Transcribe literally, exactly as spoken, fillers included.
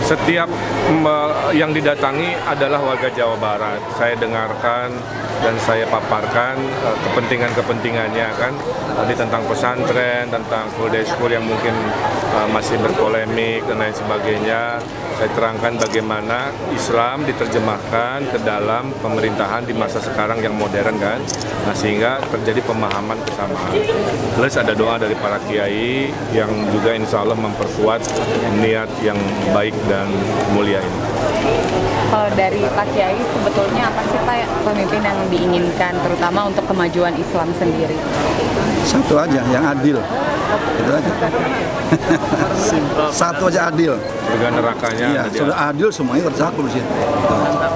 Setiap yang didatangi adalah warga Jawa Barat. Saya dengarkan dan saya paparkan kepentingan-kepentingannya kan, tadi tentang pesantren, tentang full day school yang mungkin uh, masih berpolemik dan lain sebagainya. Saya terangkan bagaimana Islam diterjemahkan ke dalam pemerintahan di masa sekarang yang modern kan, nah, sehingga terjadi pemahaman kesamaan. Plus ada doa dari para kiai yang juga insya Allah memperkuat niat yang baik dan mulia ini. Kalau dari Pak Kiai sebetulnya apa sih Pak pemimpin yang diinginkan terutama untuk kemajuan Islam sendiri? Satu aja, yang adil. Itu aja. Satu aja adil. Surga nerakanya. Iya, sudah adil semuanya tercakup di situ.